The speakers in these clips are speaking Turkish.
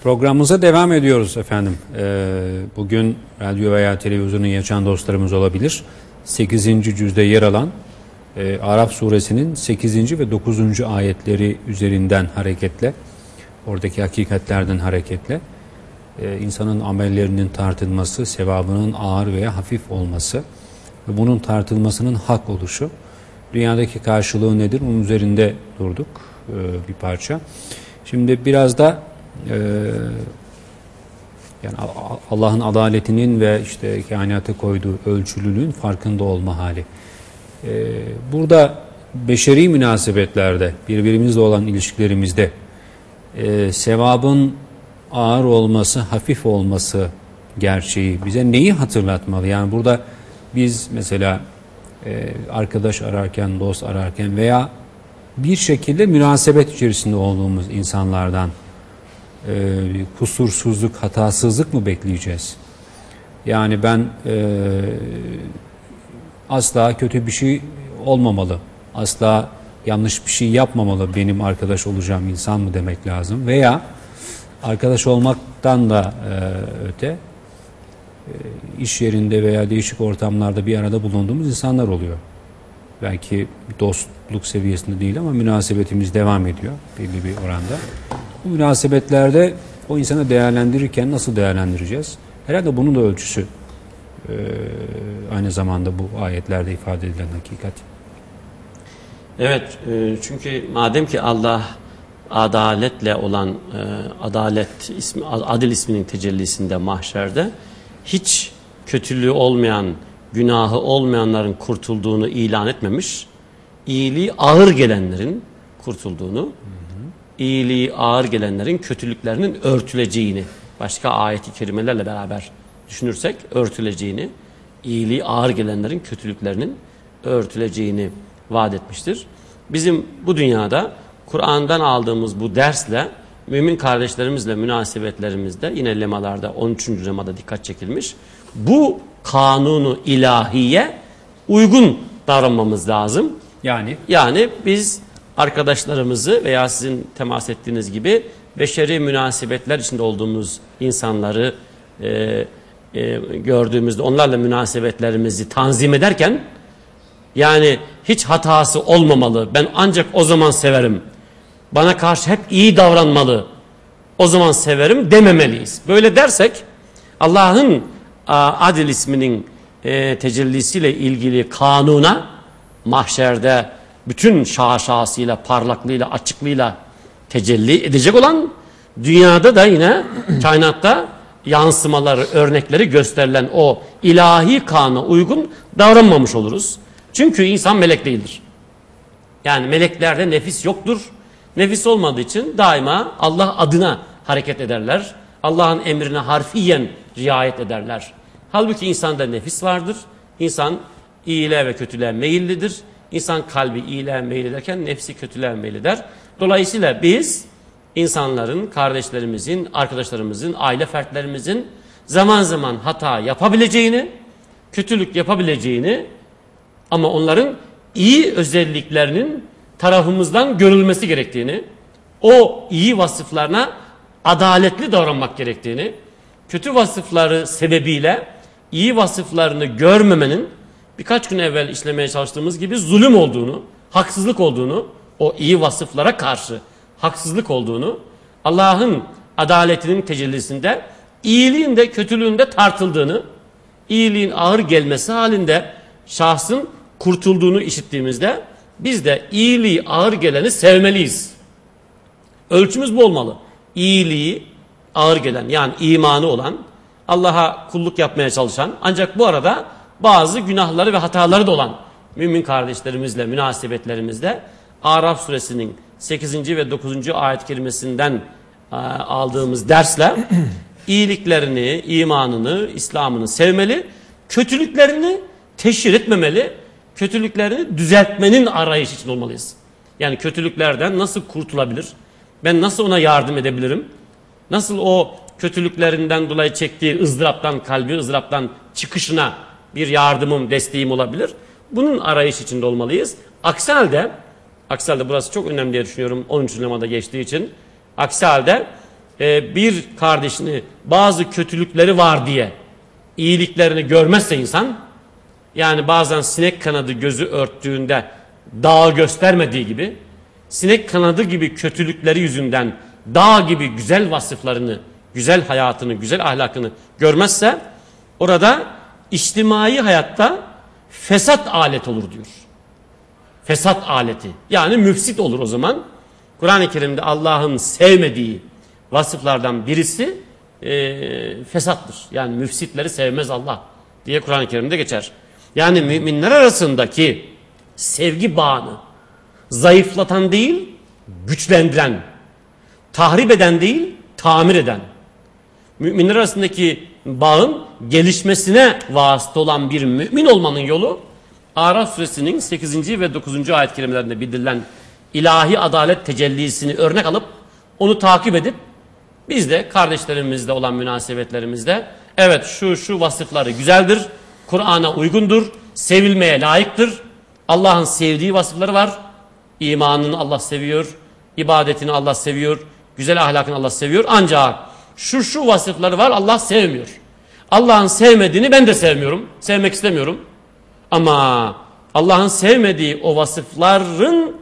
Programımıza devam ediyoruz efendim. Bugün radyo veya televizyonu yaşayan dostlarımız olabilir. 8. cüzde yer alan Araf suresinin 8. ve 9. ayetleri üzerinden hareketle, oradaki hakikatlerden hareketle insanın amellerinin tartılması, sevabının ağır veya hafif olması ve bunun tartılmasının hak oluşu, dünyadaki karşılığı nedir? Bunun üzerinde durduk bir parça. Şimdi biraz da yani Allah'ın adaletinin ve işte kainata koyduğu ölçülülüğün farkında olma hali. Burada beşeri münasebetlerde, birbirimizle olan ilişkilerimizde sevabın ağır olması, hafif olması gerçeği bize neyi hatırlatmalı? Yani burada biz mesela arkadaş ararken, dost ararken veya bir şekilde münasebet içerisinde olduğumuz insanlardan kusursuzluk, hatasızlık mı bekleyeceğiz? Yani ben asla kötü bir şey olmamalı, asla yanlış bir şey yapmamalı benim arkadaş olacağım insan mı demek lazım? Veya arkadaş olmaktan da öte iş yerinde veya değişik ortamlarda bir arada bulunduğumuz insanlar oluyor. Belki dostluk seviyesinde değil ama münasebetimiz devam ediyor belli bir oranda. Bu münasebetlerde o insanı değerlendirirken nasıl değerlendireceğiz? Herhalde bunun da ölçüsü aynı zamanda bu ayetlerde ifade edilen hakikat. Evet, çünkü madem ki Allah adaletle olan adalet ismi, adil isminin tecellisinde mahşerde hiç kötülüğü olmayan, günahı olmayanların kurtulduğunu ilan etmemiş, iyiliği ağır gelenlerin kurtulduğunu, iyiliği ağır gelenlerin kötülüklerinin örtüleceğini, başka ayet-i kerimelerle beraber düşünürsek örtüleceğini, iyiliği ağır gelenlerin kötülüklerinin örtüleceğini vaat etmiştir. Bizim bu dünyada Kur'an'dan aldığımız bu dersle mümin kardeşlerimizle münasebetlerimizde yine lemalarda 13. lemada dikkat çekilmiş. Bu kanunu ilahiye uygun davranmamız lazım. Yani biz arkadaşlarımızı veya sizin temas ettiğiniz gibi beşeri münasebetler içinde olduğumuz insanları gördüğümüzde onlarla münasebetlerimizi tanzim ederken yani hiç hatası olmamalı, ben ancak o zaman severim, bana karşı hep iyi davranmalı, o zaman severim dememeliyiz. Böyle dersek Allah'ın adil isminin tecellisiyle ilgili kanuna mahşerde bütün şaşasıyla, parlaklığıyla, açıklığıyla tecelli edecek olan, dünyada da yine kainatta yansımaları, örnekleri gösterilen o ilahi kanuna uygun davranmamış oluruz. Çünkü insan melek değildir. Yani meleklerde nefis yoktur. Nefis olmadığı için daima Allah adına hareket ederler. Allah'ın emrine harfiyen riayet ederler. Halbuki insanda nefis vardır. İnsan iyiliğe ve kötülüğe meyillidir. İnsan kalbi iyiliğe meylederken nefsi kötülüğe meyleder. Dolayısıyla biz insanların, kardeşlerimizin, arkadaşlarımızın, aile fertlerimizin zaman zaman hata yapabileceğini, kötülük yapabileceğini ama onların iyi özelliklerinin tarafımızdan görülmesi gerektiğini, o iyi vasıflarına adaletli davranmak gerektiğini, kötü vasıfları sebebiyle iyi vasıflarını görmemenin birkaç gün evvel işlemeye çalıştığımız gibi zulüm olduğunu, haksızlık olduğunu, o iyi vasıflara karşı haksızlık olduğunu, Allah'ın adaletinin tecellisinde iyiliğin de kötülüğün de tartıldığını, iyiliğin ağır gelmesi halinde şahsın kurtulduğunu işittiğimizde biz de iyiliği ağır geleni sevmeliyiz. Ölçümüz bu olmalı. İyiliği ağır gelen, yani imanı olan, Allah'a kulluk yapmaya çalışan ancak bu arada bazı günahları ve hataları da olan mümin kardeşlerimizle münasebetlerimizde Araf suresinin 8. ve 9. ayet-i kerimesinden aldığımız dersle iyiliklerini, imanını, İslam'ını sevmeli, kötülüklerini teşhir etmemeli, kötülüklerini düzeltmenin arayışı için olmalıyız. Yani kötülüklerden nasıl kurtulabilir? Ben nasıl ona yardım edebilirim? Nasıl o kötülüklerinden dolayı çektiği ızdıraptan, kalbi ızdıraptan çıkışına bir yardımım, desteğim olabilir? Bunun arayış içinde olmalıyız. Aksi halde burası çok önemli diye düşünüyorum 13. lemada geçtiği için. Aksi halde bir kardeşini bazı kötülükleri var diye iyiliklerini görmezse insan, yani bazen sinek kanadı gözü örttüğünde dağı göstermediği gibi, sinek kanadı gibi kötülükleri yüzünden dağ gibi güzel vasıflarını, güzel hayatını, güzel ahlakını görmezse, orada içtimai hayatta fesat alet olur diyor. Fesat aleti. Yani müfsit olur o zaman. Kur'an-ı Kerim'de Allah'ın sevmediği vasıflardan birisi fesattır. Yani müfsitleri sevmez Allah diye Kur'an-ı Kerim'de geçer. Yani müminler arasındaki sevgi bağını zayıflatan değil, güçlendiren, tahrip eden değil, tamir eden, müminler arasındaki bağın gelişmesine vasıta olan bir mümin olmanın yolu, Araf suresinin 8. ve 9. ayet-i kerimelerinde bildirilen ilahi adalet tecellisini örnek alıp onu takip edip biz de kardeşlerimizle olan münasebetlerimizde evet şu vasıfları güzeldir, Kur'an'a uygundur, sevilmeye layıktır, Allah'ın sevdiği vasıfları var, imanını Allah seviyor, ibadetini Allah seviyor, güzel ahlakını Allah seviyor, ancak şu vasıfları var, Allah sevmiyor. Allah'ın sevmediğini ben de sevmiyorum, sevmek istemiyorum. Ama Allah'ın sevmediği o vasıfların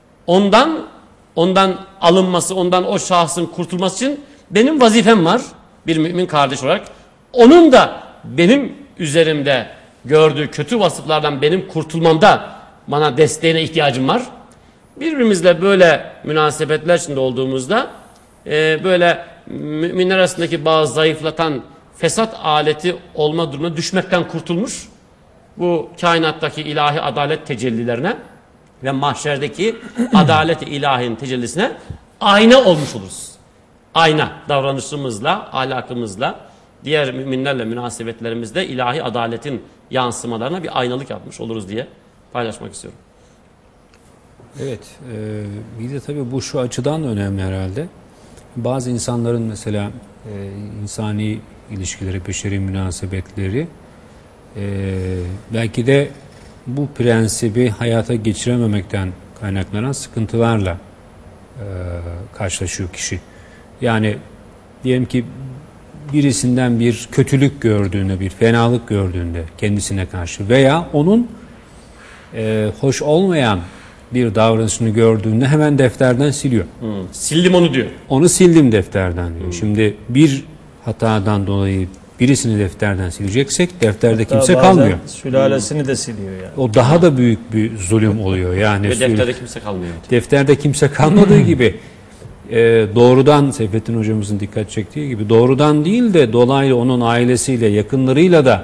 ondan alınması, ondan o şahsın kurtulması için benim vazifem var bir mümin kardeş olarak. Onun da benim üzerimde gördüğü kötü vasıflardan benim kurtulmamda bana desteğine ihtiyacım var. Birbirimizle böyle münasebetler içinde olduğumuzda böyle müminler arasındaki bazı zayıflatan fesat aleti olma durumuna düşmekten kurtulmuş, bu kainattaki ilahi adalet tecellilerine ve mahşerdeki adalet-i ilahinin tecellisine ayna olmuş oluruz. Ayna, davranışımızla, ahlakımızla, diğer müminlerle münasebetlerimizde ilahi adaletin yansımalarına bir aynalık yapmış oluruz diye paylaşmak istiyorum. Evet, bir de tabii bu şu açıdan da önemli herhalde. Bazı insanların mesela insani ilişkileri, beşeri münasebetleri belki de bu prensibi hayata geçirememekten kaynaklanan sıkıntılarla karşılaşıyor kişi. Yani diyelim ki birisinden bir kötülük gördüğünde, bir fenalık gördüğünde kendisine karşı veya onun hoş olmayan bir davranışını gördüğünde hemen defterden siliyor. Sildim onu diyor. Onu sildim defterden diyor. Şimdi bir hatadan dolayı birisini defterden sileceksek defterde Hatta kimse bazen kalmıyor. sülalesini de siliyor yani. O daha da büyük bir zulüm oluyor. Yani Ve defterde kimse kalmıyor. defterde kimse kalmadığı gibi doğrudan Seyfettin hocamızın dikkat çektiği gibi doğrudan değil de dolaylı onun ailesiyle, yakınlarıyla da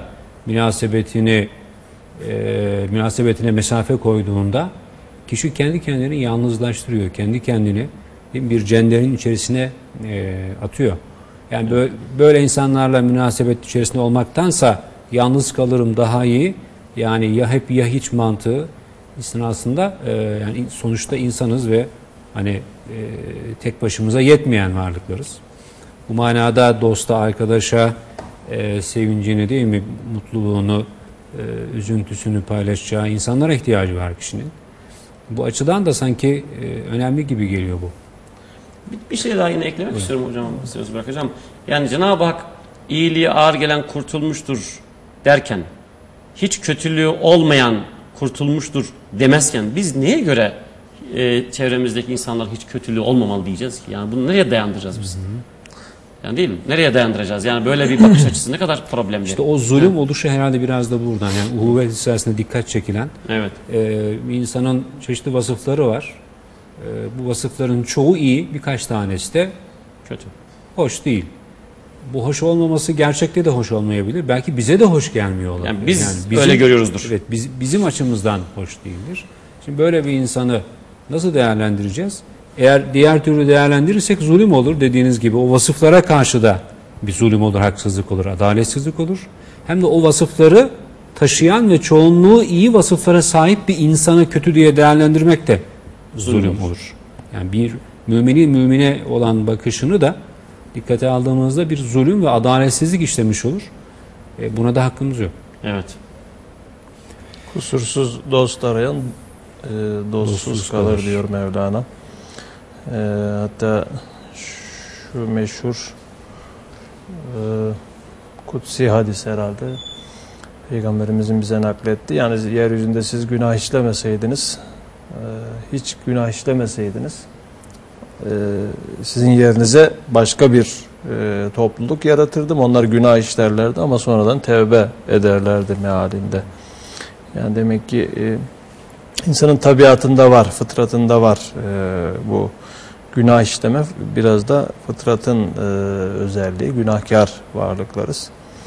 münasebetine mesafe koyduğunda kişi kendi kendini yalnızlaştırıyor. Kendi kendini bir cenderin içerisine atıyor. Yani böyle insanlarla münasebet içerisinde olmaktansa yalnız kalırım daha iyi. Yani ya hep ya hiç mantığı istinasında yani sonuçta insanız ve hani tek başımıza yetmeyen varlıklarız. Bu manada dosta, arkadaşa sevincini değil mi, mutluluğunu, üzüntüsünü paylaşacağı insanlara ihtiyacı var kişinin. Bu açıdan da sanki önemli gibi geliyor bu. Bir şey daha yine eklemek istiyorum hocam, söz bırakacağım. Yani Cenab-ı Hak iyiliği ağır gelen kurtulmuştur derken, hiç kötülüğü olmayan kurtulmuştur demezken biz neye göre çevremizdeki insanlar hiç kötülüğü olmamalı diyeceğiz ki? Yani bunu nereye dayandıracağız biz? Yani değil mi? Nereye dayandıracağız? Yani böyle bir bakış açısı ne kadar problemli. İşte o zulüm oluşu herhalde biraz da buradan. Yani uhuvvet içerisinde dikkat çekilen evet. Bir insanın çeşitli vasıfları var. Bu vasıfların çoğu iyi, birkaç tanesi de Kötü. hoş değil. Bu hoş olmaması gerçekte de hoş olmayabilir. Belki bize de hoş gelmiyor olabilir. Yani biz bizim, öyle görüyoruzdur. Evet, bizim açımızdan hoş değildir. Şimdi böyle bir insanı nasıl değerlendireceğiz? Eğer diğer türlü değerlendirirsek zulüm olur. Dediğiniz gibi o vasıflara karşı da bir zulüm olur, haksızlık olur, adaletsizlik olur. Hem de o vasıfları taşıyan ve çoğunluğu iyi vasıflara sahip bir insanı kötü diye değerlendirmek de zulüm olur. Yani bir müminin mümine olan bakışını da dikkate aldığımızda bir zulüm ve adaletsizlik işlemiş olur. Buna da hakkımız yok. Evet. Kusursuz dost arayan dostsuz kalır diyor Mevlana. Hatta şu meşhur kutsi hadis herhalde. Peygamberimizin bize nakletti. Yani yeryüzünde siz günah işlemeseydiniz, hiç günah işlemeseydiniz, sizin yerinize başka bir topluluk yaratırdım. Onlar günah işlerlerdi ama sonradan tevbe ederlerdi mealinde. Yani demek ki insanın tabiatında var, fıtratında var bu günah işleme. Biraz da fıtratın özelliği, günahkar varlıklarız.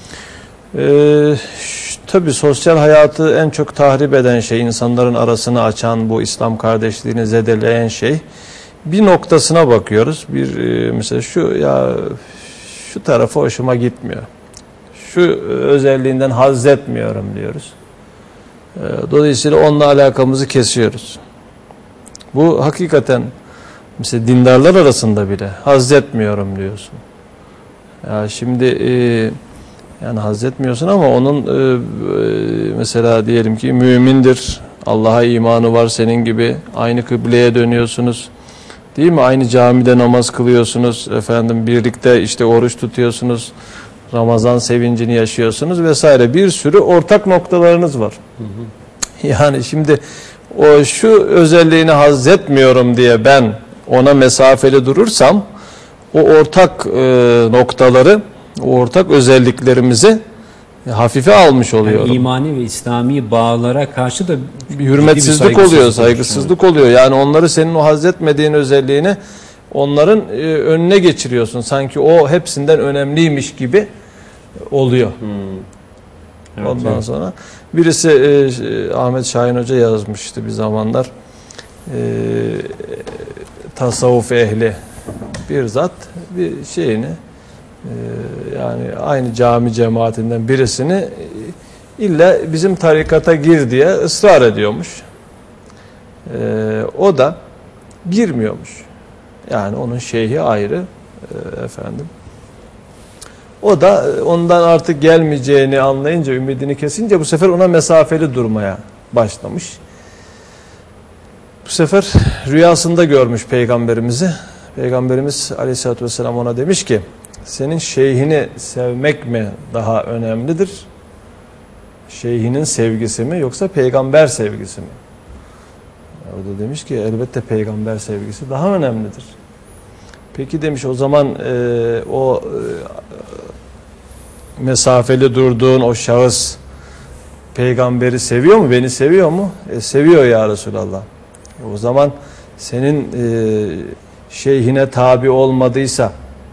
Tabii sosyal hayatı en çok tahrip eden şey, insanların arasını açan, bu İslam kardeşliğini zedeleyen şey. Bir noktasına bakıyoruz. Mesela şu tarafı hoşuma gitmiyor. Şu özelliğinden haz etmiyorum diyoruz. Dolayısıyla onunla alakamızı kesiyoruz. Bu hakikaten mesela dindarlar arasında bile haz etmiyorum diyorsun. Ya şimdi yani haz etmiyorsun ama onun mesela diyelim ki mümindir, Allah'a imanı var senin gibi, aynı kıbleye dönüyorsunuz. Değil mi? Aynı camide namaz kılıyorsunuz. Efendim birlikte işte oruç tutuyorsunuz. Ramazan sevincini yaşıyorsunuz vesaire. Bir sürü ortak noktalarınız var. Yani şimdi şu özelliğini haz etmiyorum diye ben ona mesafeli durursam o ortak noktaları, o ortak özelliklerimizi hafife almış oluyorum. Yani imani ve İslami bağlara karşı da bir hürmetsizlik oluyor, saygısızlık oluyor. Yani onları, senin o haz etmediğin özelliğini onların önüne geçiriyorsun. Sanki o hepsinden önemliymiş gibi oluyor. Evet, Ondan sonra birisi Ahmet Şahin Hoca yazmıştı bir zamanlar. Tasavvuf ehli bir zat bir şeyini yani aynı cami cemaatinden birisini illa bizim tarikata gir diye ısrar ediyormuş. O da girmiyormuş. Yani onun şeyhi ayrı efendim. O da ondan artık gelmeyeceğini anlayınca, ümidini kesince bu sefer ona mesafeli durmaya başlamış. Bu sefer rüyasında görmüş Peygamberimizi. Peygamberimiz Aleyhisselatü Vesselam ona demiş ki, senin şeyhini sevmek mi daha önemlidir? Şeyhinin sevgisi mi yoksa peygamber sevgisi mi? O da demiş ki elbette peygamber sevgisi daha önemlidir. Peki demiş, o zaman mesafeli durduğun o şahıs peygamberi seviyor mu? Beni seviyor mu? Seviyor ya Resulallah. O zaman senin şeyhine tabi olmadıysa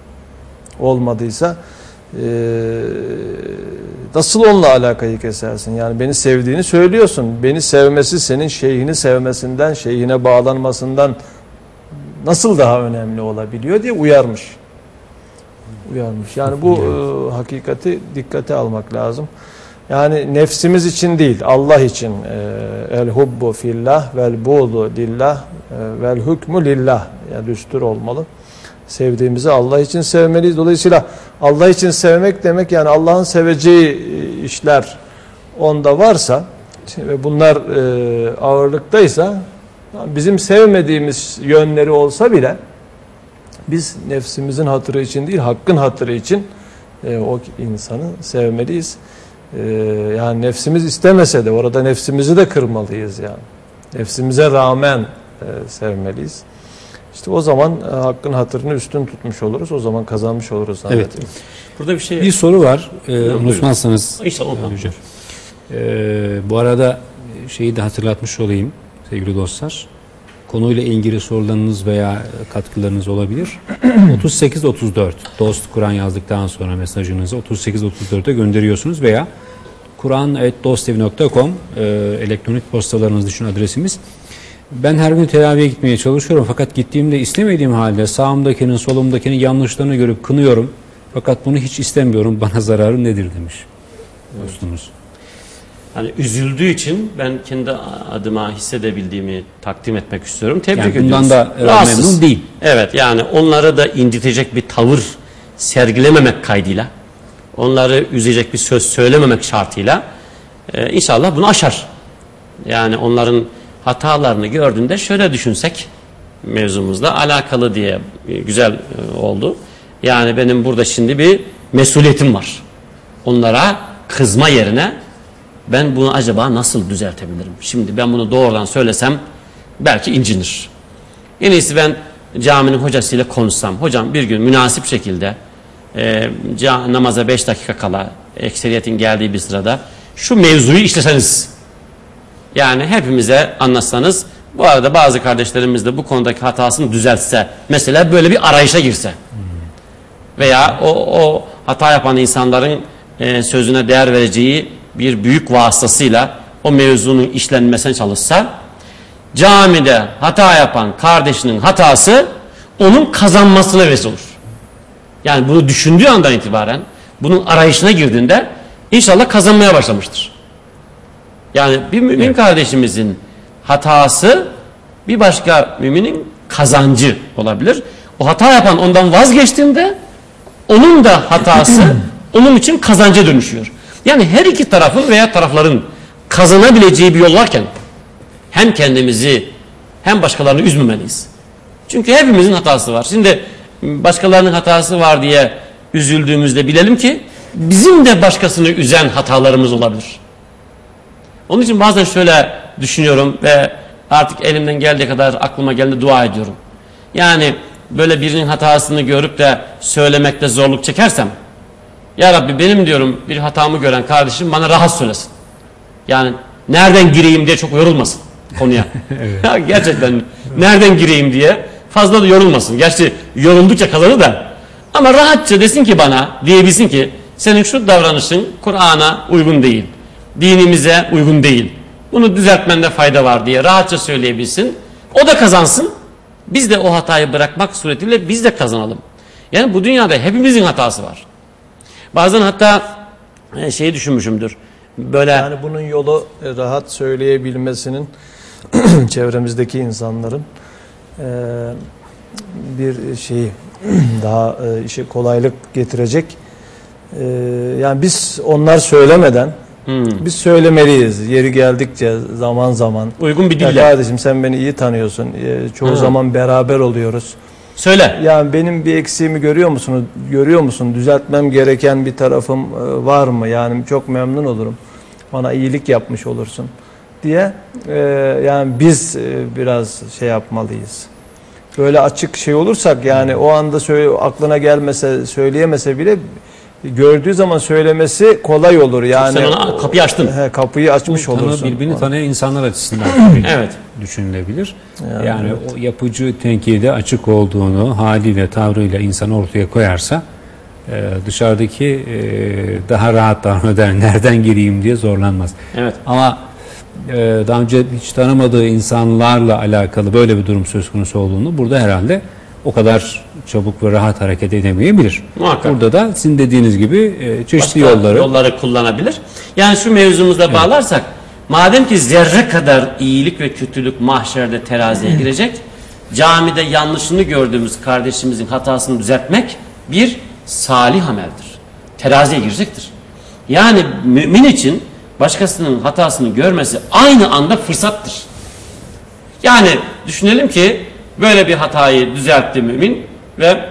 nasıl onunla alakayı kesersin? Yani beni sevdiğini söylüyorsun. Beni sevmesi senin şeyhini sevmesinden, şeyhine bağlanmasından nasıl daha önemli olabiliyor diye uyarmış. Yani bu hakikati dikkate almak lazım. Yani nefsimiz için değil, Allah için. El hubbu fillah vel buğdu lillah vel hükmü lillah. Yani düstur olmalı. Sevdiğimizi Allah için sevmeliyiz. Dolayısıyla Allah için sevmek demek, yani Allah'ın seveceği işler onda varsa ve bunlar ağırlıktaysa, bizim sevmediğimiz yönleri olsa bile biz nefsimizin hatırı için değil, hakkın hatırı için o insanı sevmeliyiz. Yani nefsimiz istemese de orada nefsimizi de kırmalıyız yani. Nefsimize rağmen sevmeliyiz. İşte o zaman hakkın hatırını üstün tutmuş oluruz. O zaman kazanmış oluruz. Evet. Burada bir soru var. Unutmazsanız İnşallah. Bu arada şeyi de hatırlatmış olayım sevgili dostlar. Konuyla ilgili sorularınız veya katkılarınız olabilir. 3834 Dost Kur'an yazdıktan sonra mesajınızı 3834'e gönderiyorsunuz veya kuran@dostevi.com elektronik postalarınız için adresimiz. Ben her gün teraviye gitmeye çalışıyorum fakat gittiğimde istemediğim halde sağımdakinin solumdakinin yanlışlarını görüp kınıyorum. Fakat bunu hiç istemiyorum. Bana zararı nedir demiş dostumuz. Hani üzüldüğü için ben kendi adıma hissedebildiğimi takdim etmek istiyorum. Tebrik yani ediyoruz. bundan da memnun değil. Evet, yani onları da incitecek bir tavır sergilememek kaydıyla, onları üzecek bir söz söylememek şartıyla inşallah bunu aşar. Yani onların hatalarını gördüğünde şöyle düşünsek, mevzumuzla alakalı diye güzel oldu. Yani benim burada şimdi bir mesuliyetim var. Onlara kızma yerine ben bunu acaba nasıl düzeltebilirim? Şimdi ben bunu doğrudan söylesem belki incinir. En iyisi ben caminin hocasıyla konuşsam. Hocam bir gün münasip şekilde namaza 5 dakika kala ekseriyetin geldiği bir sırada şu mevzuyu işleseniz, yani hepimize anlatsanız, bu arada bazı kardeşlerimiz de bu konudaki hatasını düzeltse, mesela böyle bir arayışa girse veya o hata yapan insanların sözüne değer vereceği bir büyük vasıtasıyla o mevzunun işlenmesine çalışsa, camide hata yapan kardeşinin hatası onun kazanmasına vesile olur. Yani bunu düşündüğü andan itibaren, bunun arayışına girdiğinde inşallah kazanmaya başlamıştır. Yani bir mümin kardeşimizin hatası bir başka müminin kazancı olabilir. O hata yapan ondan vazgeçtiğinde onun da hatası onun için kazanca dönüşüyor. Yani her iki tarafın veya tarafların kazanabileceği bir yol varken hem kendimizi hem başkalarını üzmemeliyiz. Çünkü hepimizin hatası var. Şimdi başkalarının hatası var diye üzüldüğümüzde bilelim ki bizim de başkasını üzen hatalarımız olabilir. Onun için bazen şöyle düşünüyorum ve artık elimden geldiği kadar aklıma geldi dua ediyorum. Yani böyle birinin hatasını görüp de söylemekte zorluk çekersem, ya Rabbi benim diyorum bir hatamı gören kardeşim bana rahat söylesin. Yani nereden gireyim diye çok yorulmasın konuya. Evet. Ya gerçekten nereden gireyim diye fazla da yorulmasın. Gerçi yoruldukça kazanır da. Ama rahatça desin ki bana, diyebilsin ki senin şu davranışın Kur'an'a uygun değil. Dinimize uygun değil. Bunu düzeltmende fayda var diye rahatça söyleyebilsin. O da kazansın. Biz de o hatayı bırakmak suretiyle biz de kazanalım. Yani bu dünyada hepimizin hatası var. Bazen hatta şeyi düşünmüşümdür. Böyle yani bunun yolu rahat söyleyebilmesinin çevremizdeki insanların bir şeyi daha işe kolaylık getirecek. Yani biz onlar söylemeden biz söylemeliyiz. Yeri geldikçe zaman zaman. Uygun bir dille. Kardeşim sen beni iyi tanıyorsun. Çoğu zaman beraber oluyoruz. Söyle. Yani benim bir eksiğimi görüyor musun? Düzeltmem gereken bir tarafım var mı? Yani çok memnun olurum. Bana iyilik yapmış olursun diye. Yani biz biraz şey yapmalıyız. Böyle açık şey olursak yani o anda aklına gelmese, söyleyemese bile gördüğü zaman söylemesi kolay olur. Yani sen ona kapıyı açtın. Kapıyı açmış olursun. Birbirini tanıyan insanlar açısından evet. düşünülebilir. Yani evet. O yapıcı tenkide açık olduğunu haliyle tavrıyla insan ortaya koyarsa dışarıdaki daha rahat davranır, nereden gireyim diye zorlanmaz. Evet. Ama daha önce hiç tanımadığı insanlarla alakalı böyle bir durum söz konusu olduğunu burada herhalde o kadar çabuk ve rahat hareket edemeyebilir. Muhakkak. Burada da sizin dediğiniz gibi çeşitli başka yolları kullanabilir. Yani şu mevzumuza bağlarsak, madem ki zerre kadar iyilik ve kötülük mahşerde teraziye girecek, camide yanlışını gördüğümüz kardeşimizin hatasını düzeltmek bir salih ameldir. Teraziye girecektir. Yani mümin için başkasının hatasını görmesi aynı anda fırsattır. Yani düşünelim ki böyle bir hatayı düzeltti mümin ve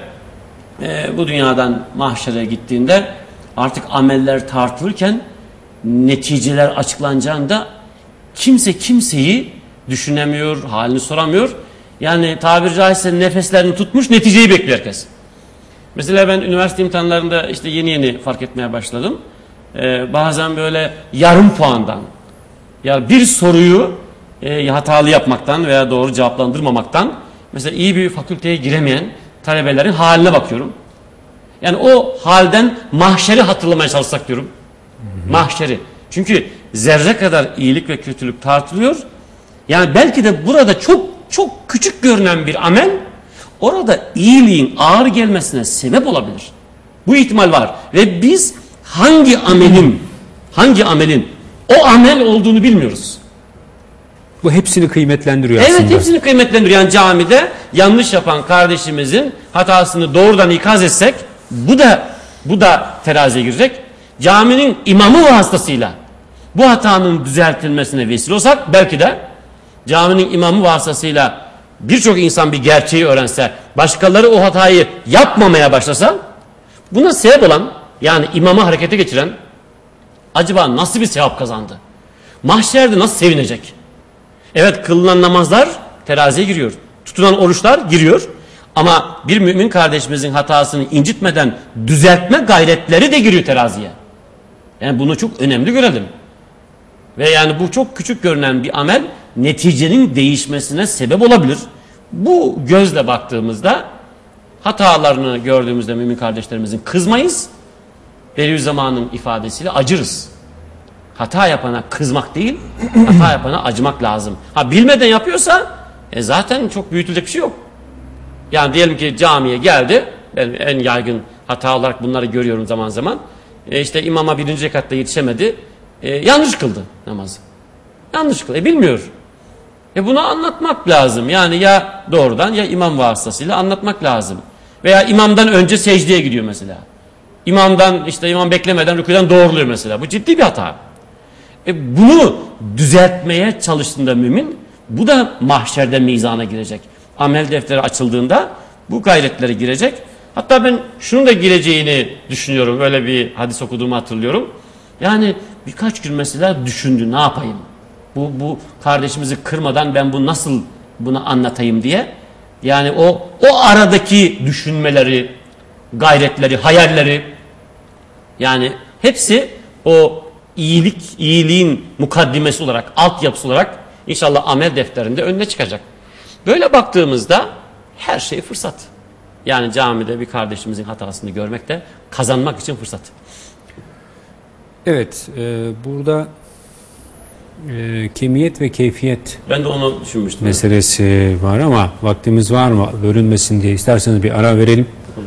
bu dünyadan mahşere gittiğinde artık ameller tartılırken neticeler açıklanacağında kimse kimseyi düşünemiyor, halini soramıyor. Yani tabiri caizse nefeslerini tutmuş, neticeyi bekliyor herkes. Mesela ben üniversite imtihanlarında işte yeni fark etmeye başladım. Bazen böyle yarım puandan, yani bir soruyu hatalı yapmaktan veya doğru cevaplandırmamaktan mesela iyi bir fakülteye giremeyen talebelerin haline bakıyorum. Yani o halden mahşeri hatırlamaya çalışsak diyorum. Mahşeri. Çünkü zerre kadar iyilik ve kötülük tartılıyor. Yani belki de burada çok çok küçük görünen bir amel orada iyiliğin ağır gelmesine sebep olabilir. Bu ihtimal var. Ve biz hangi amelin o amel olduğunu bilmiyoruz. bu hepsini kıymetlendiriyor evet, aslında. Evet, hepsini kıymetlendiriyor. Yani camide yanlış yapan kardeşimizin hatasını doğrudan ikaz etsek bu da teraziye girecek. Caminin imamı vasıtasıyla bu hatanın düzeltilmesine vesile olsak belki de caminin imamı vasıtasıyla birçok insan bir gerçeği öğrense, başkaları o hatayı yapmamaya başlasa Buna sebep olan, yani imamı harekete geçiren acaba nasıl bir sevap kazandı? Mahşerde nasıl sevinecek? Evet, kılınan namazlar teraziye giriyor. Tutulan oruçlar giriyor. Ama bir mümin kardeşimizin hatasını incitmeden düzeltme gayretleri de giriyor teraziye. Yani bunu çok önemli görelim. Ve yani bu çok küçük görünen bir amel neticenin değişmesine sebep olabilir. Bu gözle baktığımızda hatalarını gördüğümüzde mümin kardeşlerimizin kızmayız. Bediüzzaman'ın ifadesiyle acırız. Hata yapana kızmak değil, hata yapana acımak lazım. Ha, bilmeden yapıyorsa zaten çok büyütülecek bir şey yok. Yani diyelim ki camiye geldi, ben en yaygın hata olarak bunları görüyorum zaman zaman. İşte imama 1. rekatta yetişemedi, yanlış kıldı namazı. Yanlış kıldı, bilmiyor. Bunu anlatmak lazım. Yani ya doğrudan ya imam vasıtasıyla anlatmak lazım. Veya imamdan önce secdeye gidiyor mesela. İmam beklemeden rükûden doğruluyor mesela. Bu ciddi bir hata. Bunu düzeltmeye çalıştığında mümin, bu da mahşerde mizana girecek. Amel defteri açıldığında bu gayretlere girecek. Hatta ben şunun da gireceğini düşünüyorum. Öyle bir hadis okuduğumu hatırlıyorum. Yani birkaç gün mesela düşündü, ne yapayım? Bu kardeşimizi kırmadan ben bunu anlatayım diye. Yani o aradaki düşünmeleri, gayretleri, hayalleri, yani hepsi o iyiliğin mukaddimesi olarak, altyapısı olarak inşallah amel defterinde önüne çıkacak. Böyle baktığımızda her şey fırsat. Yani camide bir kardeşimizin hatasını görmek de kazanmak için fırsat. Evet, burada kemiyet ve keyfiyet Ben de onu düşünmüştüm. meselesi var ama vaktimiz var mı? Bölünmesin diye isterseniz bir ara verelim.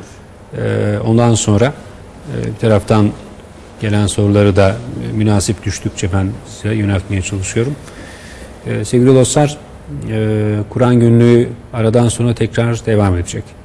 Ondan sonra bir taraftan gelen soruları da münasip düştükçe ben size yöneltmeye çalışıyorum. Sevgili dostlar, Kur'an günlüğü aradan sonra tekrar devam edecek.